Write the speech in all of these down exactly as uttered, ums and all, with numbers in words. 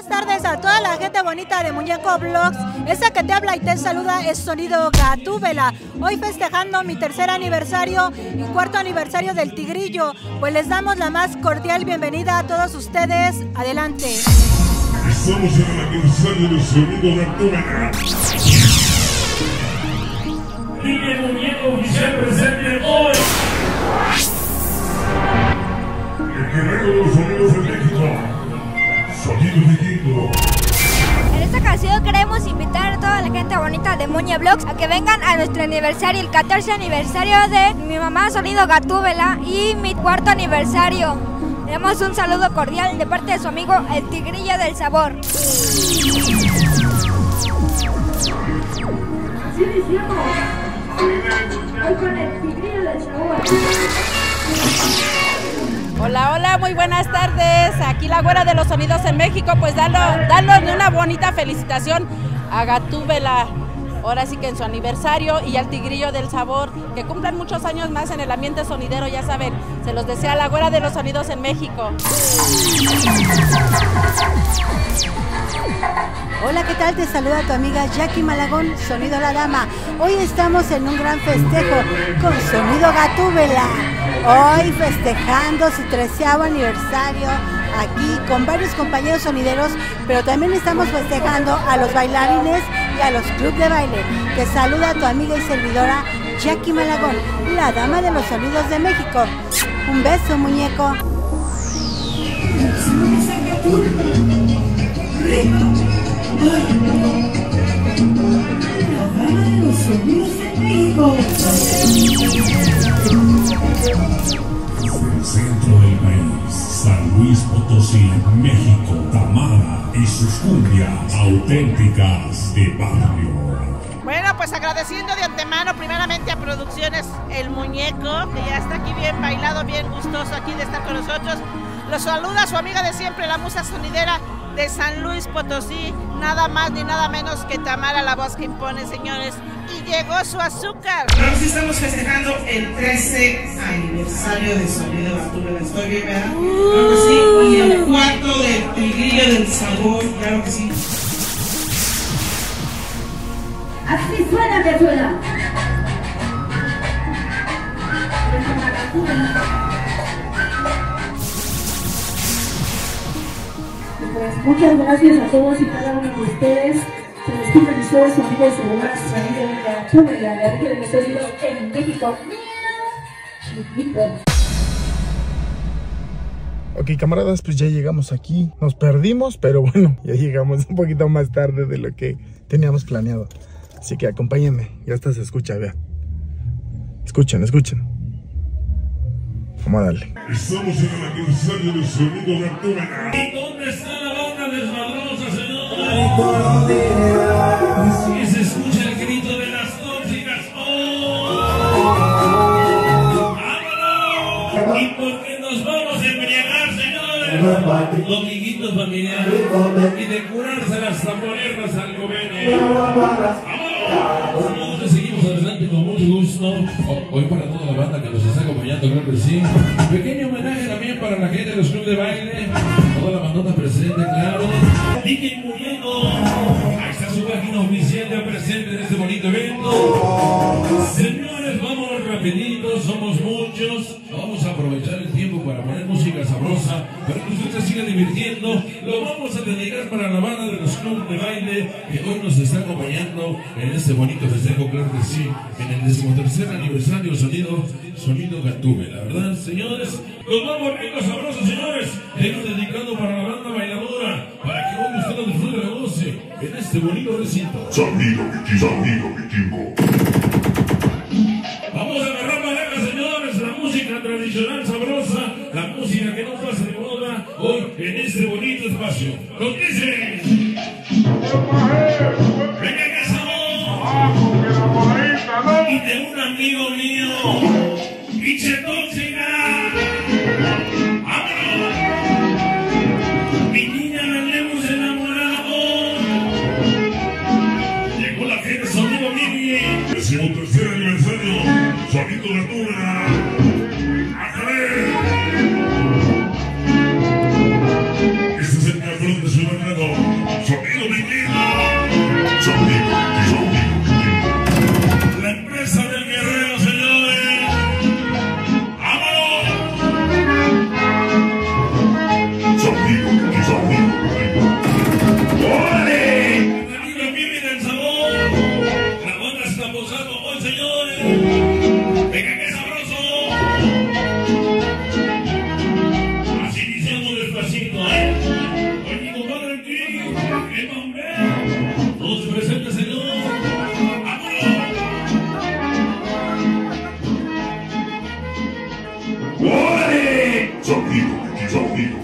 buenas tardes a toda la gente bonita de Muñeco Vlogs. Esa que te habla y te saluda es Sonido Gatúbela. Hoy festejando mi tercer aniversario y cuarto aniversario del Tigrillo. Pues les damos la más cordial bienvenida a todos ustedes. Adelante. Estamos en el aniversario del Sonido Gatúbela. Y el muñeco oficial presente hoy. El guerrero de los sonidos de México. Sonido Vikingo. En esta ocasión queremos invitar a toda la gente bonita de Muñe Vlogs a que vengan a nuestro aniversario, el catorce aniversario de mi mamá Sonido Gatúbela y mi cuarto aniversario. Le damos un saludo cordial de parte de su amigo el Tigrillo del Sabor. Así iniciamos. Hoy con el Tigrillo del Sabor. Hola, hola, muy buenas tardes. Aquí la güera de los sonidos en México, pues darle una bonita felicitación a Gatúbela, ahora sí que en su aniversario, y al Tigrillo del Sabor, que cumplan muchos años más en el ambiente sonidero, ya saben, se los desea la güera de los sonidos en México. Hola, ¿qué tal? Te saluda tu amiga Jackie Malagón, Sonido La Dama. Hoy estamos en un gran festejo con Sonido Gatúbela. Hoy festejando su treceavo aniversario aquí con varios compañeros sonideros, pero también estamos festejando a los bailarines y a los clubes de baile. Te saluda tu amiga y servidora Jackie Malagón, la dama de los sonidos de México. Un beso, muñeco. El centro del país, San Luis Potosí, México, Tamara y sus cumbias auténticas de barrio. Bueno, pues agradeciendo de antemano primeramente a Producciones El Muñeco, que ya está aquí bien bailado, bien gustoso aquí de estar con nosotros. Los saluda su amiga de siempre, la musa sonidera de San Luis Potosí, nada más ni nada menos que Tamara, la voz que impone, señores. Y llegó su azúcar. Ahora sí estamos festejando el trece aniversario de Sonido Gatúbela. Estoy bien, ¿verdad? Claro que sí. Y el cuarto del Tigrillo del Sabor, claro que sí. Así suena, Gatúbela. Pues muchas gracias a todos y cada uno de ustedes. Se despiden ustedes, amigos de Lugar Sonido Gatúbela, la voz de los sonidos en México. Ok, camaradas, pues ya llegamos aquí. Nos perdimos, pero bueno, ya llegamos un poquito más tarde de lo que teníamos planeado. Así que acompáñenme, ya hasta se escucha, vean. Escuchen, escuchen. Vamos a darle. Estamos en el aniversario del Sonido Gatúbela. ¿Y dónde está la banda desmadrosa, señor? Y se escucha el grito de las tóxicas. ¡Oh! ¡Vámonos! ¿Y por qué nos vamos a embriagar, señores? Dominguitos familiares. Y de curárselas hasta ponerlas al convenio. ¡Vámonos! Nosotros seguimos adelante con mucho gusto. Hoy para toda la banda que nos está acompañando, claro que sí. Pequeño homenaje también para la gente de los clubes de baile. Toda la bandota presente, claro. D J Muñeco. Ahí está su página oficial ya presente en este bonito evento. Señores, vámonos rapidito, somos muchos. Vamos a aprovechar el tiempo para poner música sabrosa, para que usted se siga divirtiendo. Lo vamos a dedicar para la banda de los clubes de baile que hoy nos está acompañando en este bonito festejo, claro que sí, en el decimotercer aniversario Sonido, Sonido Gatúbela, ¿verdad, señores? Los vamos ricos, sabrosos, señores. Tengo dedicado para la banda bailadora, para que hoy usted lo disfrute y lo goce en este bonito recinto. Sonido Vikingo, Sonido Vikingo. Vamos a agarrar pareja, señores, la música tradicional sabrosa, la música que no pasa de moda hoy en este bonito espacio. Nos dice... ¡Venga, que sabor! Y de un amigo mío, pinche tóxica. ¡Vámonos! Mi niña la hemos enamorado. Llegó la gente, sonido Mimi. Decimotercer aniversario, Sonido Gatúbela. ¡Ájale! Este es el cabrón de su Fernando. Sonido vikingo. Sonido, sonido. La empresa del guerrero, señores. ¡Vámonos! Sonido, sonido. ¡Órale! Bienvenido, Mimi del sabor. La banda está posando hoy, señores. Venga, que sabroso. Así iniciamos despacito, ¿eh? Hoy mi compadre aquí, el bombero. Todos se presenten, señor. ¡Vámonos! ¡Órale! Sonido, sonido,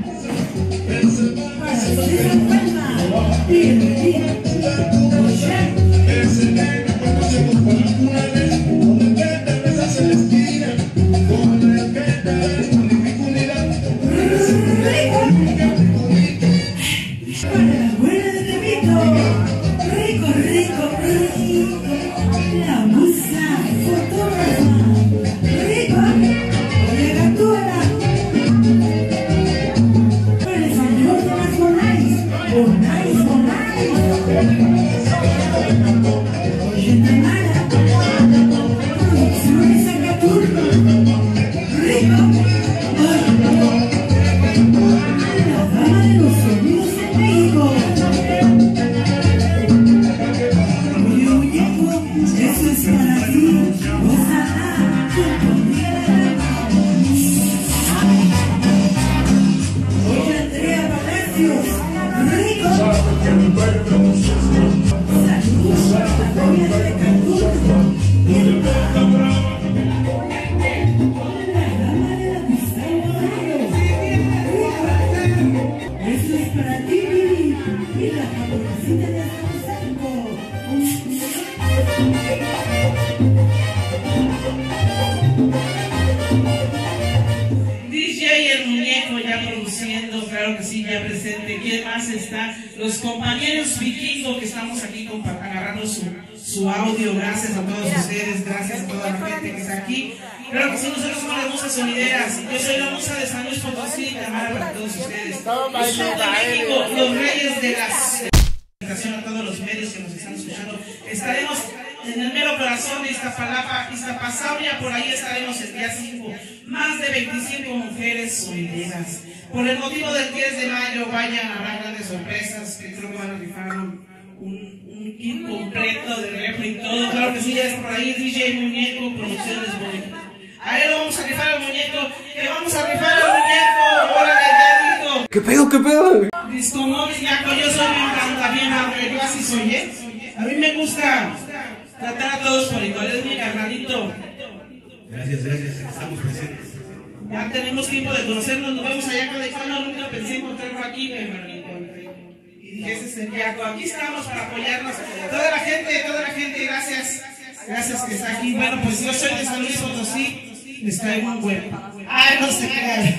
los compañeros vikingos que estamos aquí agarrando su, su audio. Gracias a todos ustedes, gracias a toda la gente que está aquí. Claro que sí, nosotros somos las musas sonideras. Yo soy la musa de San Luis Potosí, cámara para todos ustedes. El sur de México, los reyes de las presentación a todos los medios que nos están escuchando. Estaremos en el mero corazón de Iztapalapa, Iztapasauria, por ahí estaremos el día cinco. Más de veinticinco mujeres sonideras. Por el motivo del diez de mayo, vayan, habrá grandes sorpresas, que creo que van a rifar un, un, un kit completo de refri y todo. Claro que sí, ya es por ahí D J Muñeco, Producciones Muñeco. A él lo vamos a rifar al muñeco, que vamos a rifar al muñeco. ¡Órale, ya dijo! ¿Qué pedo, qué pedo? Disco Móvil, Yaco, yo soy bien también, yo así soy, ¿eh? A mí me gusta tratar a todos por igual, es mi carnalito. Gracias, gracias, estamos presentes. Ya tenemos tiempo de conocernos, nos vemos allá con el Yaco, nunca pensé encontrarlo aquí, me encontré. Y dije, ese es el Yaco, aquí estamos para apoyarnos. Toda la gente, toda la gente, gracias. Gracias que está aquí. Bueno, pues yo soy de San Luis Potosí, les traigo un huepa. Ay, no se crean.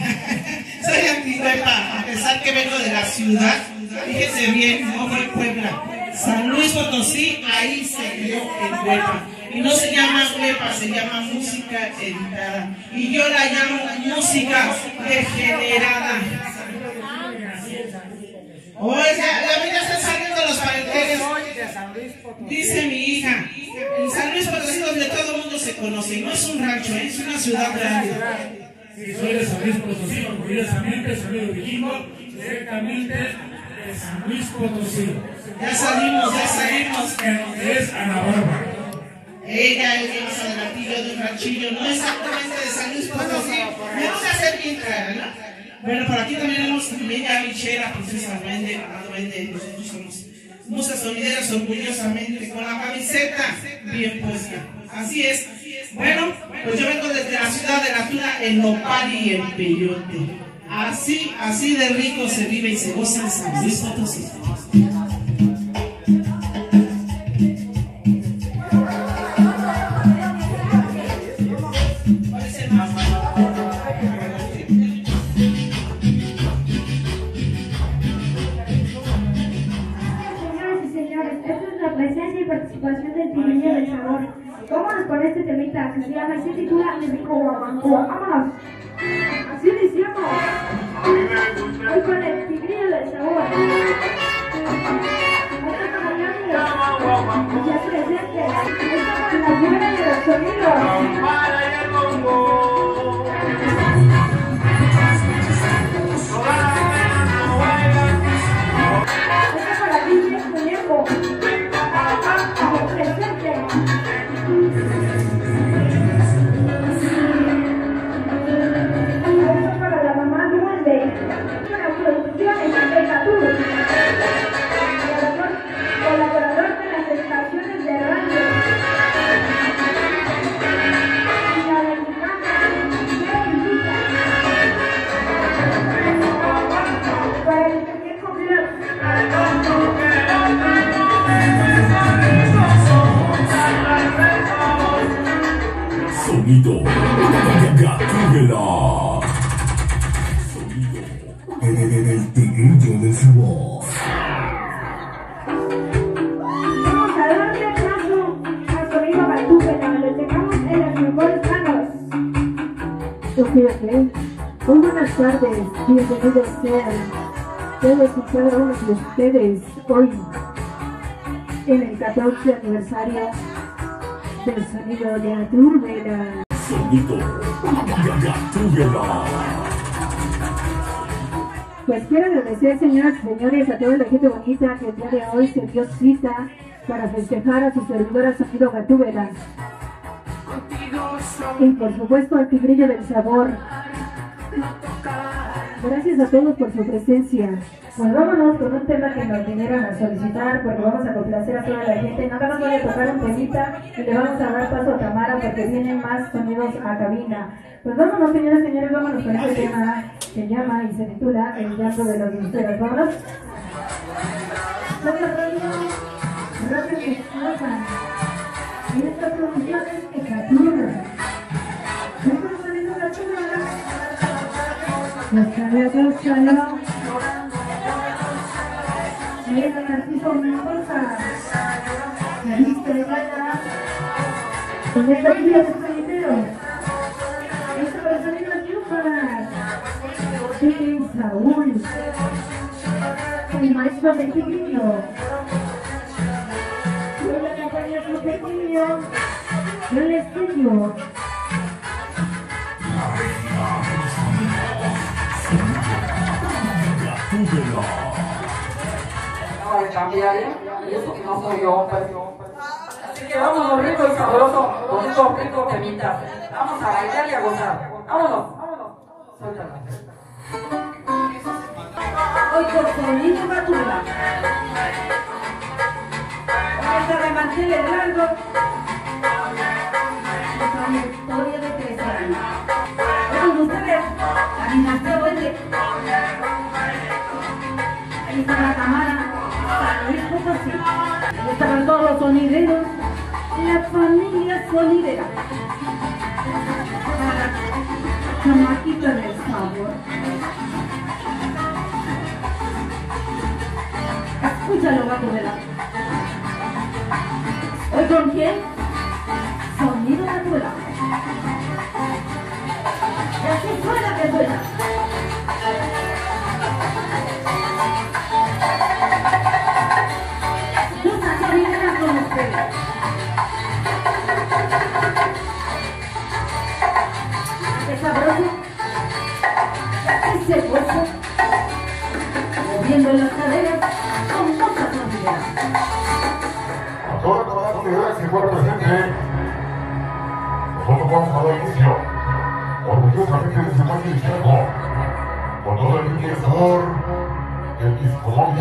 Soy anti-huepa, a pesar que vengo de la ciudad. Fíjense bien, no fue Puebla. San Luis Potosí, ahí se creó el huepa. Y no se llama huepa, se llama música editada. Y yo la llamo música degenerada. Oye, la vida está saliendo de los parenteles. Dice mi hija, en San Luis Potosí donde todo el mundo se conoce. Y no es un rancho, es una ciudad grande. Sí, soy de San Luis Potosí, orgullosamente, sonido vikingo, directamente de San Luis Potosí. Ya salimos, ya salimos. En donde es Ana Bárbara. Ella es de más adelantillo, de un ranchillo, no exactamente de San Luis Potosí. Me gusta hacer bien clara, ¿no? Bueno, por aquí también tenemos también a Michela, princesa Duende, Amado Duende. Nosotros somos musas sonideras orgullosamente, con la camiseta bien puesta. Así es. Bueno, pues yo vengo desde la ciudad de la tuna, el nopal y el peyote. Así, así de rico se vive y se goza en San Luis Potosí. Participación del Tigrillo del Sabor. Vámonos con este temita que se llama y se titula México Guamanco. Vámonos. Así iniciamos. Hoy con el tigrillo del sabor. Ya presente. Estamos en la buena de los sonidos. Sonido Gatúbela. Sonido el, el tigrillo del sabor. Vamos a darle paso al sonido Gatúbela. Lo dejamos en las mejores manos. Ok, muy buenas tardes, bienvenidos sean todos y cada uno de ustedes hoy en el catorce aniversario del sonido de Gatúbela. Sonido Gatúbela. Pues quiero agradecer, señoras y señores, a toda la gente bonita que el día de hoy se dio cita para festejar a su servidora Sonido Gatúbela. Y por supuesto al tigrillo del sabor. Gracias a todos por su presencia. Pues vámonos con un tema que nos vinieron a solicitar porque vamos a complacer a toda la gente. Nada más voy a tocar un temita y le vamos a dar paso a Tamara porque vienen más sonidos a cabina. Pues vámonos, señoras y señores, vámonos con este tema que se llama y se titula El llanto de los luceros. Vámonos. Gracias que escuchan. Y esta producción es Gatúbela. Estamos saliendo Gatúbela. Los cabellos salió. Mira, Narciso, una cosa. La vista de gana. Con esta tía de solitero. Esta persona es la triunfa. Sí, Saúl. El maestro de tigrillo. Yo le acompañé a su pequeño. Yo le estudio. No de cambiar, ¿eh? Y eso que no soy yo, hombre. Así que vámonos rico y sabroso con estos ricos temitas. Vamos a bailar y a gozar. Vámonos, vámonos. Suéltala. Hoy con sonido Gatúbela. Esta de mantener largo. Es una historia de tres años. Con ustedes, la dinastía Duende. Ahí está la Tamara, San Luis Potosí. Ahí estaban todos los sonideros, la familia sonidera. Chamaquita del sabor. Escúchalo, Gatúbela. ¿Hoy con quién? Sonido Gatúbela. Y así suena que suena. Muchas sonideras con ustedes. Qué sabroso. Ese hueso. Moviendo las caderas con muchas sonideras. A toda la comunidad sonidera que se encuentra presente, nosotros vamos a dar inicio orgullosamente de su marco histórico, con todo el ritmo y el sabor del disco móvil.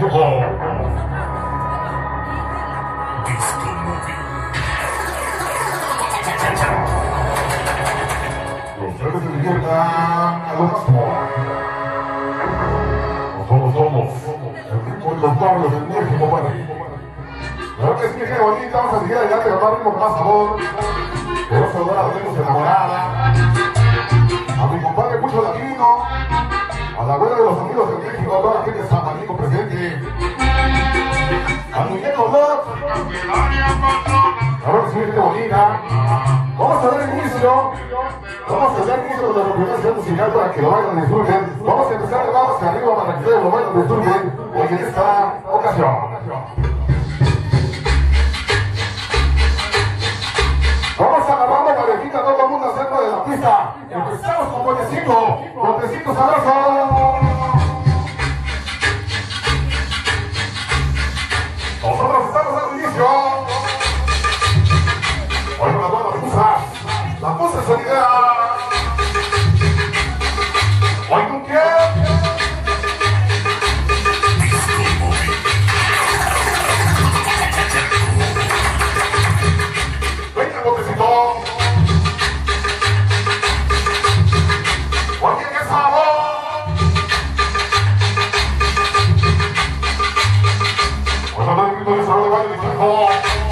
Disco móvil. Los trenes se diviertan a lo máximo. Nosotros somos el ritmo de los barrios del México, padre. Claro que sí, qué bonita, vamos a seguir adelante con más ritmo, con más sabor. Quiero saludar a la tenemos enamorada, a mi compadre Pucho Latino, a la abuela de los amigos de México, a toda la gente de San Marino presente, a Muñeco Lord, A ver si gente bonita. Vamos a dar inicio. Vamos a dar inicio con la representación musical para que lo vayan a disfruten. Vamos a empezar de abajo hacia arriba para que ustedes lo vayan a disfruten hoy en esta ocasión. Vamos agarrando parejita, todo el mundo cerca de la pista. Empezamos con Botecito, Botecito sabroso. Nosotros estamos dando inicio. Hoy con las buenas musas, la musa sonidera. Hoy con quién. Venga, Botecito. Oye, qué sabor. Pues a ver el grito de sabor de baile de Chico.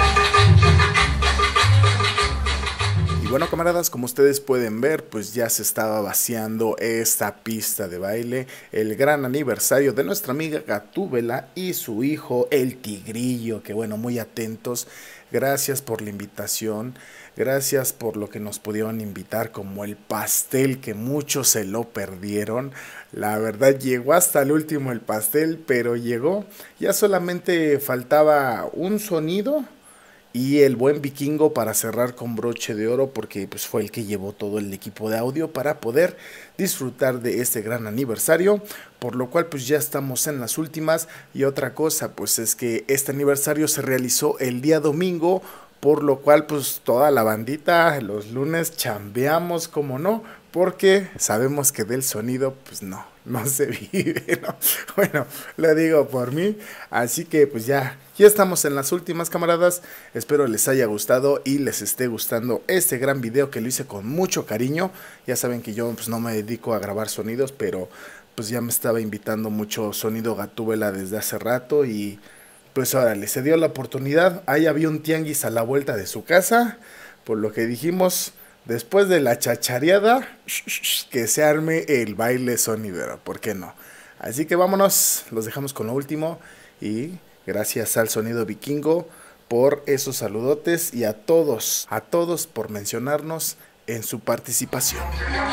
Y bueno, camaradas, como ustedes pueden ver, pues ya se estaba vaciando esta pista de baile. El gran aniversario de nuestra amiga Gatúbela y su hijo, el Tigrillo, que bueno, muy atentos. Gracias por la invitación, gracias por lo que nos pudieron invitar, como el pastel, que muchos se lo perdieron. La verdad llegó hasta el último el pastel, pero llegó. Ya solamente faltaba un sonido y el buen Vikingo para cerrar con broche de oro, porque pues fue el que llevó todo el equipo de audio para poder disfrutar de este gran aniversario, por lo cual pues ya estamos en las últimas. Y otra cosa pues es que este aniversario se realizó el día domingo, por lo cual pues toda la bandita los lunes chambeamos, como no, porque sabemos que del sonido pues no, no se vive, ¿no? Bueno, lo digo por mí, así que pues ya, ya estamos en las últimas, camaradas. Espero les haya gustado y les esté gustando este gran video que lo hice con mucho cariño. Ya saben que yo pues no me dedico a grabar sonidos, pero pues ya me estaba invitando mucho Sonido Gatúbela desde hace rato y pues órale, se dio la oportunidad. Ahí había un tianguis a la vuelta de su casa, por lo que dijimos, después de la chachareada, que se arme el baile sonidero, ¿por qué no? Así que vámonos, los dejamos con lo último y gracias al Sonido Vikingo por esos saludotes y a todos, a todos por mencionarnos en su participación.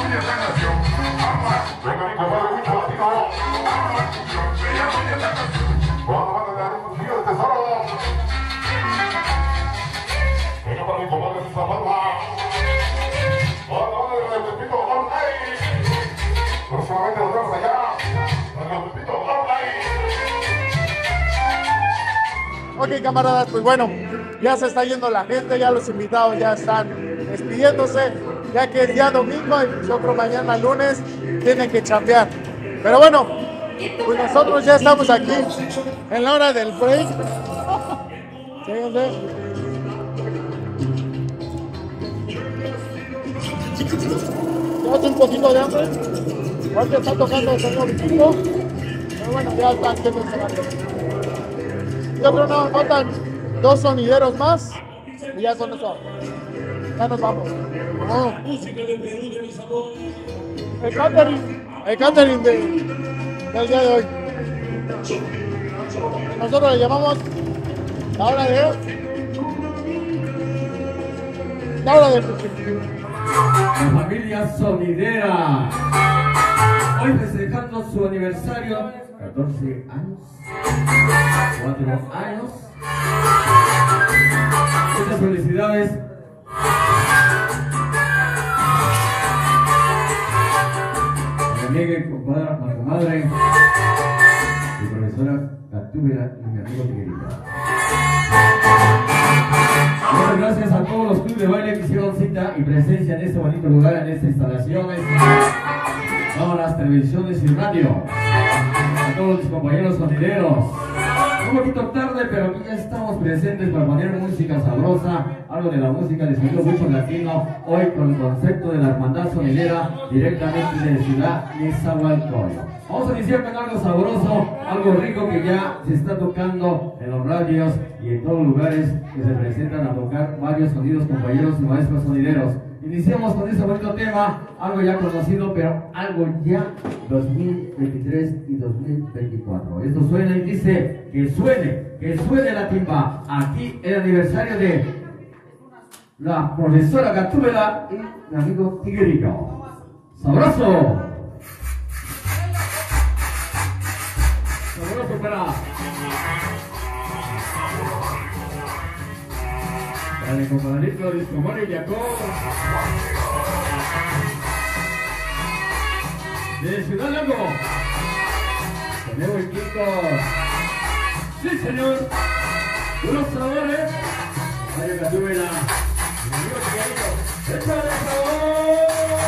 Ok, camaradas, pues bueno, ya se está yendo la gente, ya los invitados ya están despidiéndose, ya que es día domingo y nosotros mañana lunes tienen que chambear. Pero bueno, pues nosotros ya estamos aquí en la hora del break. Fíjense. Ya hace un poquito de hambre. Ahorita está tocando el señor Vikingo. Pero bueno, ya están haciendo el cenario. Yo creo que nos faltan dos sonideros más y ya con eso. Ya nos vamos. Oh. El catering, el catering de, del día de hoy. Nosotros le llamamos la hora de... La hora de... La familia sonidera. Hoy festejando su aniversario, catorce años. cuatro años. Muchas felicidades. Mi amiga y compadre, mi comadre, mi profesora Gatúbela y mi amigo Tigrillo. Muchas gracias a todos los clubes de baile que hicieron cita y presencia en este bonito lugar, en estas instalaciones. Todas las televisiones y radio. A todos los compañeros sonideros. Un poquito tarde, pero aquí ya estamos presentes para poner música sabrosa, algo de la música de sonido mucho latino, hoy con el concepto de la hermandad sonidera directamente de Ciudad Nezahualcóyotl. Vamos a iniciar con algo sabroso, algo rico que ya se está tocando en los radios y en todos los lugares que se presentan a tocar varios sonidos, compañeros y maestros sonideros. Iniciamos con este bonito tema, algo ya conocido, pero algo ya dos mil veintitrés y dos mil veinticuatro. Esto suena y dice que suene, que suene la timba. Aquí el aniversario de la profesora Gatúbela y mi amigo Tiguerillo. ¡Sabroso! ¡Sabroso para! Para mi compadrito Disco Mario y Jacob. De Ciudad Lago. Tenemos equipos. Sí, señor. Unos sabores. Mario Gatúbela. Mi amigo Tiguerillo. ¡Échale sabor!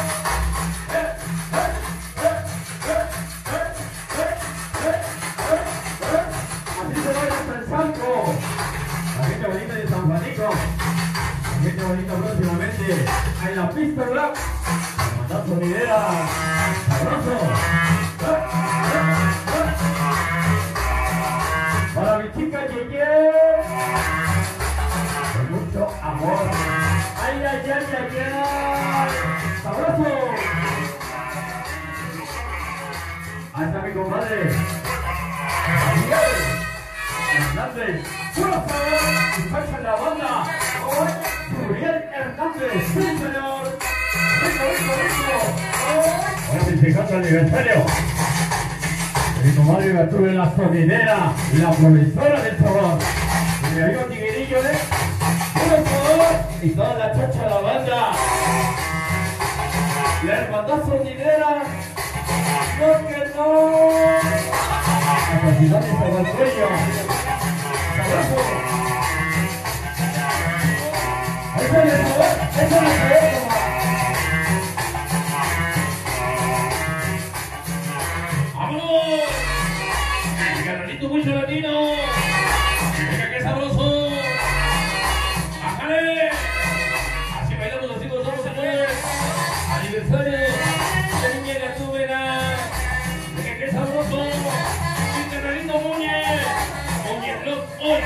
La gente bonita de San Juanico, la gente bonita próximamente en la pista black, la mandada sonidera, sabroso. Para mi chica Yeye, con mucho amor. Ay, ay, ay, ay, ay, sabroso. Ahí está mi compadre Hernández, por favor, y pasa la banda, hoy, Muriel Hernández, sí señor, rico, rico, rico, ahora festejando el aniversario, mi comadre Gatúbela, la sonidera, la profesora del sabor, y mi amigo Tiguerillo, ¿eh? Por favor, y toda la chacha de la banda, la hermandad sonidera, no que no, la cantidad de Salvadorello. ¡Vámonos! ¡El carnalito mucho latino! ¡Venga, qué sabroso! ¡Bájale! Así bailamos los hijos, somos señores. Aniversario de Niña Gatúbela. ¡Venga, qué sabroso! ¡El carnalito Muñe! ¡Muñe Blog hoy!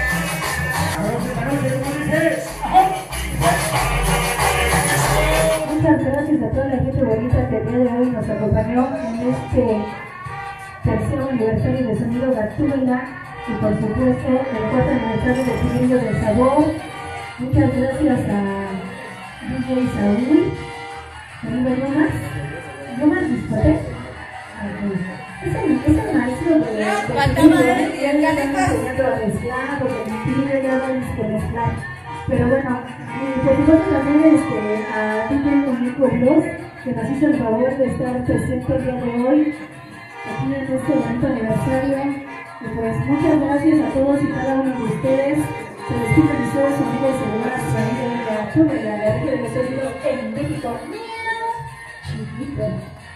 Muchas gracias a toda la gente bonita que el día de hoy nos acompañó en este tercer aniversario de Sonido Gatúbela y por supuesto el cuarto aniversario de Tiguerillo del Sabor. Muchas gracias a D J Saúl, amigo Lomas, Lomas Discote. Es el, es el maestro de de ya le están enseñando a mezclar, porque mi tío ya va a mezclar. Pero bueno, y por supuesto también este, a D J Muñeco Blues, que nos hizo el favor de estar presente el día de hoy, aquí en este bonito aniversario. Y pues muchas gracias a todos y cada uno de ustedes. Se despiden de ustedes, amigos de Lugar Sonido de Gatúbela, la radio de los sonidos en México. Chiquito.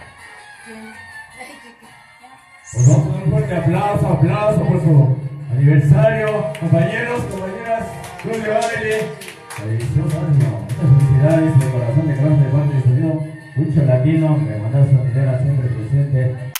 Pues vamos a dar un fuerte aplauso, aplauso por su aniversario, compañeros, compañeras, club de baile, delicioso año, muchas felicidades de corazón de grande de parte de sonido, mucho latino, de mandar sonidera siempre presente.